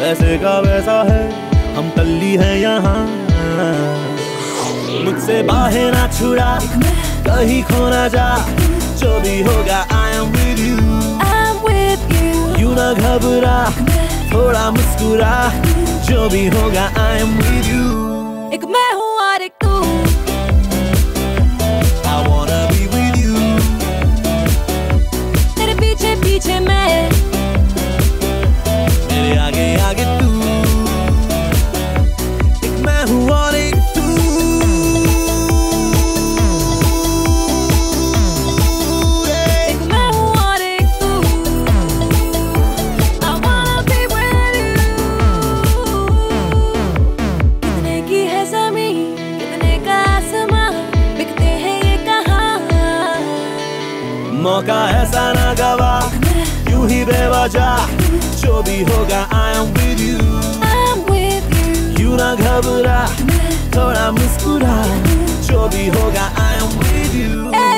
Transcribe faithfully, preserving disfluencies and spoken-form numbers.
वैसे का वैसा है, हम तल्ली है यहाँ। मुझसे बाहें ना छुड़ा, कहीं खो ना जा, जो भी होगा I am with you, I'm with you, यूं ना घबरा, थोड़ा मुस्कुरा, जो भी होगा I am with you। एक मैं हूँ और एक तू, I wanna be with you, तेरे पीछे पीछे मैं, मेरे आगे आगे तू, एक मैं हूँ और एक तू। एक मैं हूँ और एक तू, I wanna be with you। कितने की है ज़मीं, कितने का आसमां, बिकते हैं ये कहाँ। मौका ऐसा ना गवा, यूं ही बेवजह, जो भी होगा I am with you, I'm with you, यूं ना घबरा, थोड़ा मुस्कुरा, जो भी होगा I am with you।